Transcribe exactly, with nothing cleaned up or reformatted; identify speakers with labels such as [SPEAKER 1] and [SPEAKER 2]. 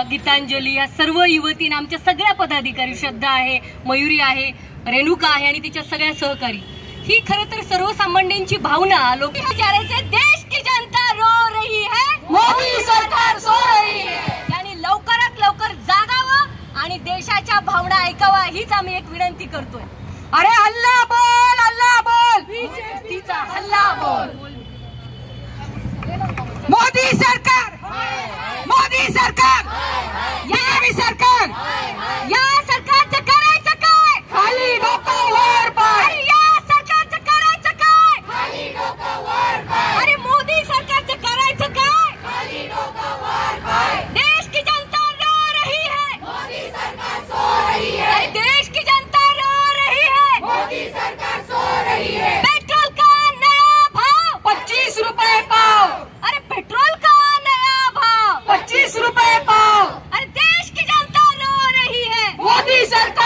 [SPEAKER 1] गीतांजली या सर्व युवतींना, आमच्या सगळ्या पदाधिकारी, श्रद्धा आहे, मयुरी आहे, रेणुका आहे आणि तिच्या सगळ्या सहकारी, ही खरं तर सर्वसामान्यांची भावना लोक विचारायचे. देश की जनता रो रही है, मोदी सरकार सो रही है. आणि लवकरात लवकर जागावं आणि देशाच्या भावना ऐकावा हीच आम्ही एक विनंती करतोय.
[SPEAKER 2] अरे हल्ला बोल, हल्ला बोल,
[SPEAKER 1] बीजेपीचा हल्ला बोल.
[SPEAKER 2] मोदी सरकार, मोदी सरकार, बीजेपी सरकार,
[SPEAKER 1] या सरकारचं करायचं काय?
[SPEAKER 2] खाली डोकं वर पाय.
[SPEAKER 1] या सरकारचं करायचं काय?
[SPEAKER 2] खाली डोकं वर पाय.
[SPEAKER 1] अरे मोदी सरकारचं करायचं काय?
[SPEAKER 2] खाली डोकं वर पाय.
[SPEAKER 1] देश की जनता रो रही है,
[SPEAKER 2] मोदी सरकार सो रही है.
[SPEAKER 1] अरे देश की जनता रो रही है,
[SPEAKER 2] मोदी सरकार सो रही है.
[SPEAKER 1] पेट्रोल का नया भाव
[SPEAKER 2] पच्चीस रुपए पाव.
[SPEAKER 1] अरे पेट्रोल का नया भाव
[SPEAKER 2] पच्चीस रुपए पाव.
[SPEAKER 1] अरे देश की जनता रो रही है,
[SPEAKER 2] मोदी सरकार